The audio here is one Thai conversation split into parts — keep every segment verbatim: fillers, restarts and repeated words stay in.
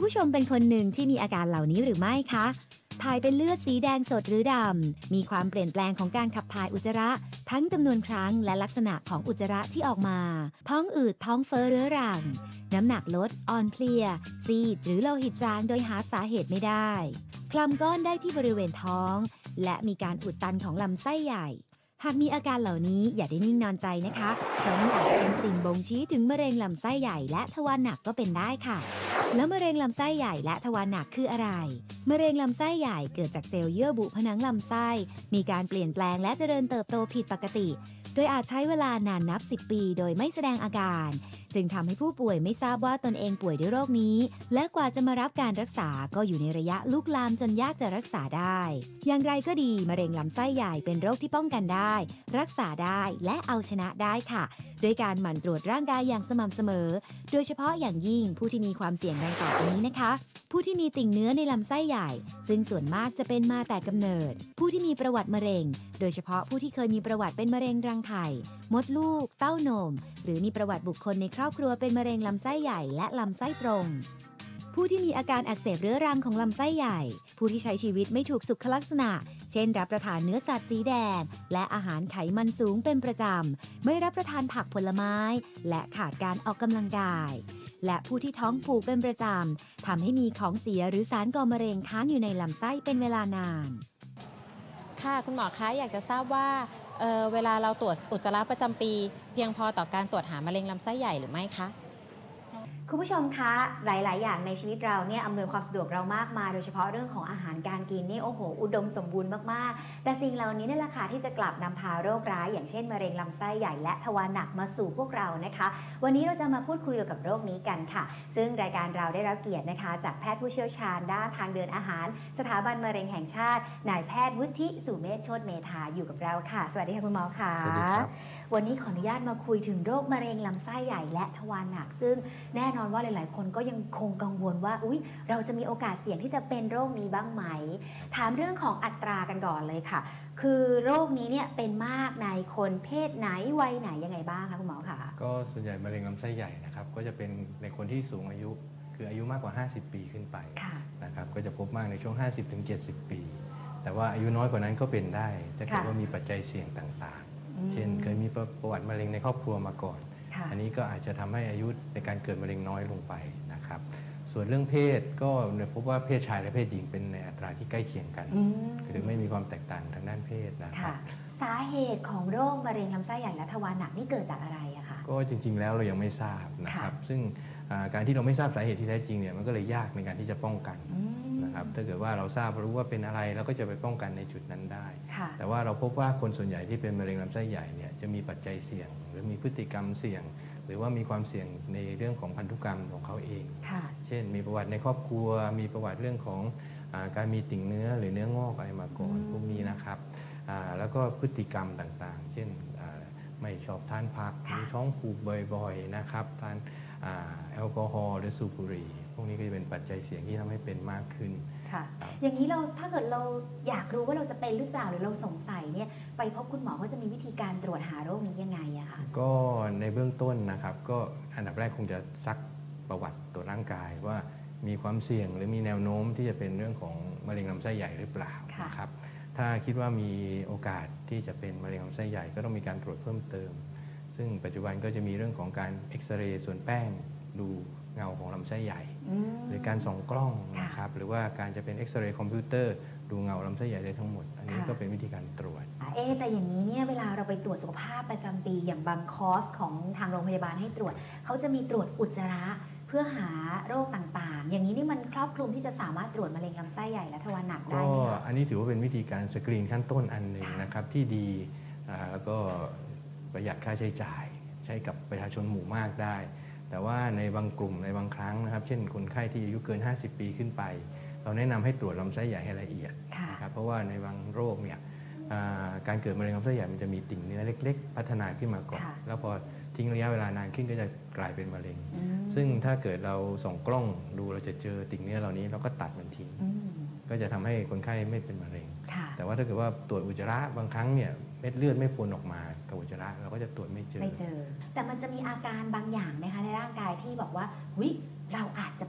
ผู้ชมเป็นคนหนึ่งที่มีอาการเหล่านี้หรือไม่คะถ่ายเป็นเลือดสีแดงสดหรือดำมีความเปลี่ยนแปลงของการขับถ่ายอุจจาระทั้งจำนวนครั้งและลักษณะของอุจจาระที่ออกมาท้องอืดท้องเฟ้อเรื้อรังน้ำหนักลดอ่อนเพลียซีดหรือโลหิตจางโดยหาสาเหตุไม่ได้คลำก้อนได้ที่บริเวณท้องและมีการอุดตันของลำไส้ใหญ่หากมีอาการเหล่านี้อย่าได้นิ่งนอนใจนะคะเพราะนี่อาจจะเป็นสิ่งบ่งชี้ถึงมะเร็งลำไส้ใหญ่และทวารหนักก็เป็นได้ค่ะแล้วมะเร็งลำไส้ใหญ่และทวารหนักคืออะไรมะเร็งลำไส้ใหญ่เกิดจากเซลล์เยื่อบุผนังลำไส้มีการเปลี่ยนแปลงและเจริญเติบโตผิดปกติโดยอาจใช้เวลานานนับสิบปีโดยไม่แสดงอาการจึงทำให้ผู้ป่วยไม่ทราบว่าตนเองป่วยด้วยโรคนี้และกว่าจะมารับการรักษาก็อยู่ในระยะลุกลามจนยากจะรักษาได้อย่างไรก็ดีมะเร็งลำไส้ใหญ่เป็นโรคที่ป้องกันได้รักษาได้และเอาชนะได้ค่ะด้วยการหมั่นตรวจร่างกายอย่างสม่ำเสมอโดยเฉพาะอย่างยิ่งผู้ที่มีความเสี่ยงดังต่อไปนี้นะคะผู้ที่มีติ่งเนื้อในลำไส้ใหญ่ซึ่งส่วนมากจะเป็นมาแต่กำเนิดผู้ที่มีประวัติมะเร็งโดยเฉพาะผู้ที่เคยมีประวัติเป็นมะเร็งรังไข่มดลูกเต้านมหรือมีประวัติบุคคลในครอบครัวเป็นมะเร็งลำไส้ใหญ่และลำไส้ตรงผู้ที่มีอาการอักเสบเรื้อรังของลำไส้ใหญ่ผู้ที่ใช้ชีวิตไม่ถูกสุขลักษณะเช่นรับประทานเนื้อสัตว์สีแดงและอาหารไขมันสูงเป็นประจำไม่รับประทานผักผลไม้และขาดการออกกำลังกายและผู้ที่ท้องผูกเป็นประจำทำให้มีของเสียหรือสารก่อมะเร็งค้างอยู่ในลำไส้เป็นเวลานานค่ะคุณหมอคะอยากจะทราบว่าเอ่อเวลาเราตรวจอุจจาระประจำปีเพียงพอต่อการตรวจหามะเร็งลำไส้ใหญ่หรือไม่คะคุณผู้ชมคะหลายๆอย่างในชีวิตเราเนี่ยอำนวยความสะดวกเรามากมายโดยเฉพาะเรื่องของอาหารการกินนี่โอ้โหอุดมสมบูรณ์มากๆแต่สิ่งเหล่านี้นี่แหละค่ะที่จะกลับนำพาโรคร้ายอย่างเช่นมะเร็งลำไส้ใหญ่และทวารหนักมาสู่พวกเรานะคะวันนี้เราจะมาพูดคุยเกี่ยวกับโรคนี้กันค่ะซึ่งรายการเราได้รับเกียรตินะคะจากแพทย์ผู้เชี่ยวชาญด้านทางเดินอาหารสถาบันมะเร็งแห่งชาตินายแพทย์วุฒิสุเมธโชติเมธาอยู่กับเราค่ะสวัสดีค่ะคุณหมอค่ะสวัสดีครับวันนี้ขออนุญาตมาคุยถึงโรคมะเร็งลำไส้ใหญ่และทวารหนักซึ่งแน่นอนว่าหลายๆคนก็ยังคงกังวลว่าอุ๊ยเราจะมีโอกาสเสี่ยงที่จะเป็นโรคนี้บ้างไหมถามเรื่องของอัตรากันก่อนเลยค่ะคือโรคนี้เนี่ยเป็นมากในคนเพศไหนวัยไหนยังไงบ้างคะคุณหมอคะก็ส่วนใหญ่มะเร็งลำไส้ใหญ่นะครับก็จะเป็นในคนที่สูงอายุคืออายุมากกว่าห้าสิบปีขึ้นไปนะครับก็จะพบมากในช่วง ห้าสิบถึงเจ็ดสิบ ปีแต่ว่าอายุน้อยกว่านั้นก็เป็นได้ถ้าเกิดว่ามีปัจจัยเสี่ยงต่างๆเช่นเคยมีประวัติมะเร็งในครอบครัวมาก่อนอันนี้ก็อาจจะทำให้อายุในการเกิดมะเร็งน้อยลงไปนะครับส่วนเรื่องเพศก็พบว่าเพศชายและเพศหญิงเป็นในอัตราที่ใกล้เคียงกันคือไม่มีความแตกต่างทางด้านเพศนะครับสาเหตุของโรคมะเร็งลำไส้ใหญ่และทวารหนักนี่เกิดจากอะไรอะคะก็จริงๆแล้วเรายังไม่ทราบนะครับซึ่งการที่เราไม่ทราบสาเหตุที่แท้จริงเนี่ยมันก็เลยยากในการที่จะป้องกันนะครับถ้าเกิดว่าเราทราบรู้ว่าเป็นอะไรเราก็จะไปป้องกันในจุดนั้นได้แต่ว่าเราพบว่าคนส่วนใหญ่ที่เป็นมะเร็งลำไส้ใหญ่เนี่ยจะมีปัจจัยเสี่ยงหรือมีพฤติกรรมเสี่ยงหรือว่ามีความเสี่ยงในเรื่องของพันธุกรรมของเขาเองเช่นมีประวัติในครอบครัวมีประวัติเรื่องของการมีติ่งเนื้อหรือเนื้องอกอะไรมาก่อนพวกนี้นะครับแล้วก็พฤติกรรมต่างๆเช่นไม่ชอบทานผักมีท้องผูกบ่อยๆนะครับทานแอลกอฮอล์หรือสูบบุหรี่พวกนี้ก็จะเป็นปัจจัยเสี่ยงที่ทำให้เป็นมากขึ้นค่ะอย่างนี้เราถ้าเกิดเราอยากรู้ว่าเราจะเป็นหรือเปล่าหรือเราสงสัยเนี่ยไปพบคุณหมอก็จะมีวิธีการตรวจหาโรคนี้ยังไงอะคะก็ในเบื้องต้นนะครับก็อันดับแรกคงจะซักประวัติตัวร่างกายว่ามีความเสี่ยงหรือมีแนวโน้มที่จะเป็นเรื่องของมะเร็งลำไส้ใหญ่หรือเปล่านะครับถ้าคิดว่ามีโอกาสที่จะเป็นมะเร็งลำไส้ใหญ่ก็ต้องมีการตรวจเพิ่มเติมซึ่งปัจจุบันก็จะมีเรื่องของการเอ็กซเรย์ส่วนแป้งดูเงาของลำไส้ใหญ่หรือการส่องกล้องนะครับหรือว่าการจะเป็นเอ็กซเรย์คอมพิวเตอร์ดูเงาลำไส้ใหญ่ได้ทั้งหมดอันนี้ก็เป็นวิธีการตรวจเอ๊แต่อย่างนี้เนี่ยเวลาเราไปตรวจสุขภาพประจำปีอย่างบางคอร์สของทางโรงพยาบาลให้ตรวจเขาจะมีตรวจอุจจาระเพื่อหาโรคต่างๆอย่างนี้นี่มันครอบคลุมที่จะสามารถตรวจมะเร็งลำไส้ใหญ่และทวารหนักได้ไหมคะอันนี้ถือว่าเป็นวิธีการสกรีนขั้นต้นอันหนึ่งนะครับที่ดีแล้วก็ประหยัดค่าใช้จ่ายใช้กับประชาชนหมู่มากได้แต่ว่าในบางกลุ่มในบางครั้งนะครับเช่นคนไข้ที่อายุเกินห้าสิบปีขึ้นไปเราแนะนำให้ตรวจลำไส้ใหญ่ให้ละเอียดนะครับเพราะว่าในบางโรคเนี่ยการเกิดมะเร็งลำไส้ใหญ่มันจะมีติ่งเนื้อเล็กๆพัฒนาขึ้นมาก่อนแล้วพอทิ้งระยะเวลานานขึ้นก็จะกลายเป็นมะเร็งซึ่งถ้าเกิดเราส่องกล้องดูเราจะเจอติ่งเนื้อเหล่านี้เราก็ตัดมันทิ้งก็จะทำให้คนไข้ไม่เป็นมะเร็งแต่ว่าถ้าเกิดว่าตรวจอุจจาระบางครั้งเนี่ยเม็ดเลือดไม่ปนออกมากับอุจจาระเราก็จะตรวจไม่เจอไม่เจอแต่มันจะมีอาการบางอย่างนะคะในร่างกายที่บอกว่าหุ้ยเราอาจจะ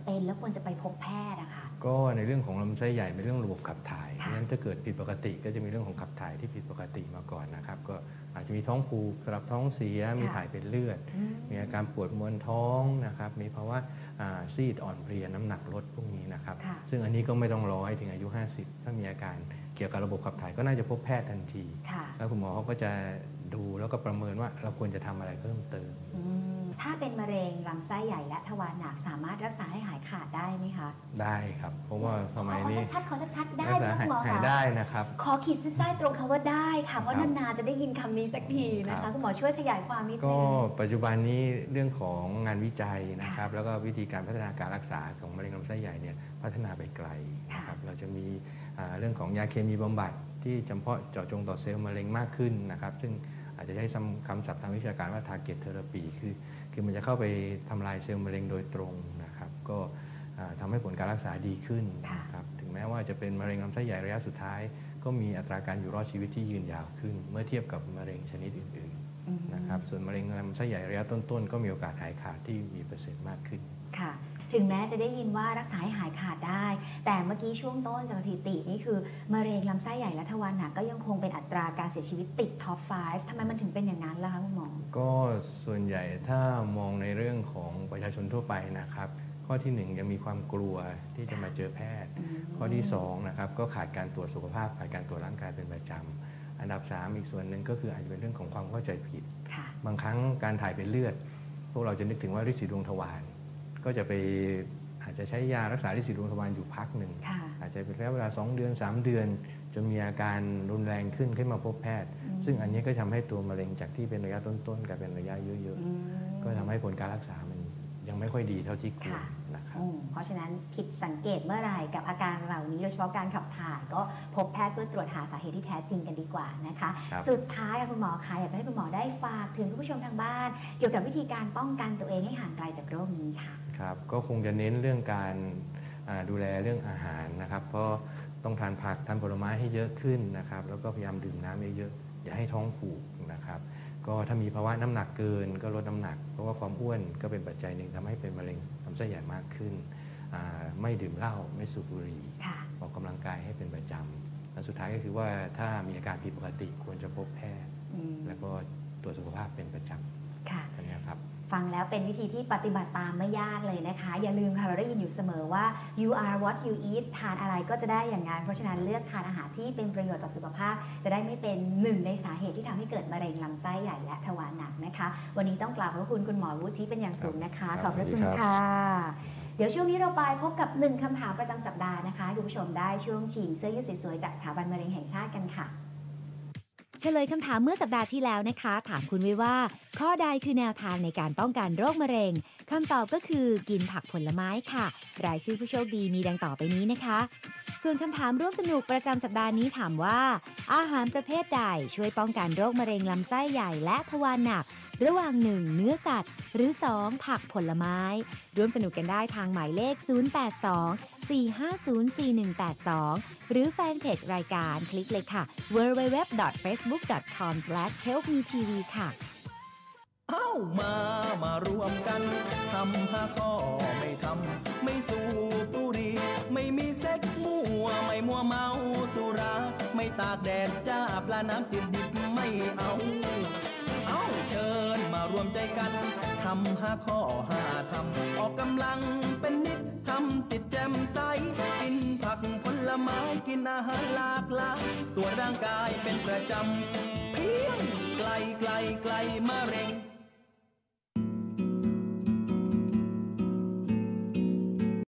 เป็นแล้วควรจะไปพบแพทย์อะค่ะก็ในเรื่องของลำไส้ใหญ่เป็นเรื่องระบบขับถ่ายเพค่ะราะฉะนั้นถ้าเกิดผิดปกติก็จะมีเรื่องของขับถ่ายที่ผิดปกติมาก่อนนะครับก็อาจจะมีท้องผูกสลับท้องเสียมีถ่ายเป็นเลือดอืมมีอาการปวดมวนท้องนะครับมีภาวะอ่าซีดอ่อนเพลียน้ำหนักลดพวกนี้นะครับค่ะซึ่งอันนี้ก็ไม่ต้องรอให้ถึงอายุ ห้าสิบ ถ้ามีอาการเกี่ยวกับระบบขับถ่ายก็น่าจะพบแพทย์ทันทีค่ะแล้วคุณหมอเขาก็จะดูแล้วก็ประเมินว่าเราควรจะทำอะไรเพิ่มเติมอืมถ้าเป็นมะเร็งลำไส้ใหญ่และทวารหนักสามารถรักษาให้หายขาดได้ไหมคะได้ครับ เพราะว่าสมัยขอนี้ชัดๆขอชัดๆได้รักไหมษาคะคุณหมอหายคะได้นะครับขอขีดเส้นใต้ตรงคำว่าได้ค่ะเพราะครับนานๆจะได้ยินคำนี้สักทีนะครัคะบคุณหมอช่วยขยายความนิดนึก็งปัจจุบันนี้เรื่องของงานวิจัยนะครับแล้วก็วิธีการพัฒนาการรักษาของมะเร็งลำไส้ใหญ่เนี่ยพัฒนาไปไกลนะครับเราจะมีอ่าเรื่องของยาเคมีบำบัดที่จำเพาะเจาะจงต่อเซลล์มะเร็งมากขึ้นนะครับซึ่งอาจจะใช้คำศัพท์ทางวิชาการว่า target therapy คือคือมันจะเข้าไปทำลายเซลล์มะเร็งโดยตรงนะครับก็อ่าทำให้ผลการรักษาดีขึ้นนะครับถึงแม้ว่าจะเป็นมะเร็งลำไส้ใหญ่ระยะสุดท้าย ก็มีอัตราการอยู่รอดชีวิตที่ยืนยาวขึ้น เมื่อเทียบกับมะเร็งชนิดอื่นอืมๆนะครับส่วนมะเร็งลำไส้ใหญ่ระยะต้นๆ ก็มีโอกาสหายขาดที่มีเปอร์เซ็นต์มากขึ้นค่ะ ถึงแม้จะได้ยินว่ารักษาให้หายขาดได้ แต่เมื่อกี้ช่วงต้นจากสถิตินี่คือมะเร็งลำไส้ใหญ่และทวารหนักก็ยังคงเป็นอัตราการเสียชีวิตติดท็อปไฟว์ทำไมมันถึงเป็นอย่างนั้นล่ะคะคุณหมอก็ส่วนใหญ่ถ้ามองในเรื่องของประชาชนทั่วไปนะครับ ข้อที่หนึ่งยังมีความกลัวที่จะมาเจอแพทย์อืมข้อที่สองนะครับก็ขาดการตรวจสุขภาพขาดการตรวจร่างกายเป็นประจำอันดับสามอีกส่วนหนึ่งก็คืออาจจะเป็นเรื่องของความเข้าใจผิดค่ะบางครั้งการถ่ายเป็นเลือด พวกเราจะนึกถึงว่าฤทธิ์สีดวงทวารก็จะไปอาจจะใช้ยารักษาฤทธิ์สีดวงทวารอยู่พักหนึ่งค่ะอาจจะเป็นระยะเวลาสองเดือนสามเดือน จนมีอาการรุนแรงขึ้นขึ้นมาพบแพทย์อืมซึ่งอันนี้ก็ทำให้ตัวมะเร็งจากที่เป็นระยะต้นๆกลายเป็นระยะเยอะอืมๆ ก็ทำให้ผลการรักษามันยังไม่ค่อยดีเท่าที่ควรค่ะนะครับอืมเพราะฉะนั้นผิดสังเกตเมื่อไหร่กับอาการเหล่านี้โดยเฉพาะการขับถ่ายก็พบแพทย์เพื่อตรวจหาสาเหตุที่แท้จริงกันดีกว่านะคะครับสุดท้ายค่ะคุณหมอคะอยากจะให้คุณหมอได้ฝากถึงผู้ชมทางบ้าน เกี่ยวกับวิธีการป้องกันตัวเองให้ห่างไกลจากโรคนี้ค่ะครับก็คงจะเน้นเรื่องการอ่าดูแลเรื่องอาหารนะครับ เพราะต้องทานผักทานผลไม้ให้เยอะขึ้นนะครับ แล้วก็พยายามดื่มน้ำเยอะๆอย่าให้ท้องผูกนะครับ ก็ถ้ามีภาวะน้ำหนักเกินก็ลดน้ำหนัก เพราะว่าความอ้วนก็เป็นปัจจัยหนึ่งทำให้เป็นมะเร็งลำไส้ใหญ่มากขึ้นอ่าไม่ดื่มเหล้าไม่สูบบุหรี่ค่ะออกกำลังกายให้เป็นประจำและสุดท้ายก็คือว่าถ้ามีอาการผิดปกติควรจะพบแพทย์อืมแล้วก็ตรวจสุขภาพเป็นประจค่ะำอันนี้ครับฟังแล้วเป็นวิธีที่ปฏิบัติตามไม่ยากเลยนะคะ อย่าลืมค่ะเราได้ยินอยู่เสมอว่า you are what you eat ทานอะไรก็จะได้อย่างนั้น เพราะฉะนั้นเลือกทานอาหารที่เป็นประโยชน์ต่อสุขภาพ จะได้ไม่เป็นหนึ่งในสาเหตุที่ทำให้เกิดมะเร็งลำไส้ใหญ่และทวารหนักนะคะ วันนี้ต้องกราบขอบพระคุณคุณหมอวุฒิเป็นอย่างสูงนะคะคขรัอบบพระคุณสวัสดีครับค่ะ เดี๋ยวช่วงนี้เราไปพบกับหนึ่งคำถามประจำสัปดาห์นะคะให้คุณผู้ชมได้ช่วงชิงเสื้อยืดสวยๆจากสถาบันมะเร็งแห่งชาติกันค่ะ เฉลยคำถามเมื่อสัปดาห์ที่แล้วนะคะ ถามคุณไว้ว่า ข้อใดคือแนวทางในการป้องกันโรคมะเร็งคำตอบก็คือกินผักผลไม้ค่ะ รายชื่อผู้โชคดีมีดังต่อไปนี้นะคะ ส่วนคำถามร่วมสนุกประจำสัปดาห์นี้ถามว่า อาหารประเภทใดช่วยป้องกันโรคมะเร็งลำไส้ใหญ่และทวารหนัก ระหว่าง หนึ่ง เนื้อสัตว์ หรือ สอง ผักผลไม้ ร่วมสนุกกันได้ทางหมายเลข ศูนย์ แปด สอง สี่ ห้า ศูนย์ สี่ หนึ่ง แปด สอง หรือแฟนเพจรายการคลิกเลยค่ะ ดับเบิลยู ดับเบิลยู ดับเบิลยู ดอท เฟซบุ๊ก ดอท คอม สแลช เฮลป์ มี ที วี ค่ะเอ้ามามารวมกันทำหาข้อไม่ทำไม่สูบบุหรี่ไม่มีเซ็กมัวไม่มัวเมาสุรา ไม่ตากแดดจ้าปลาน้ำจืดดิบไม่เอา เอาเชิญมารวมใจกันทำหาข้อหาทำออกกำลังเป็นนิดทำจิตแจ่มใสกินผักผลไม้กินอาหารหลากหลายตัวร่างกายเป็นประจำเพียงไกลไกลไกลมะเร็ง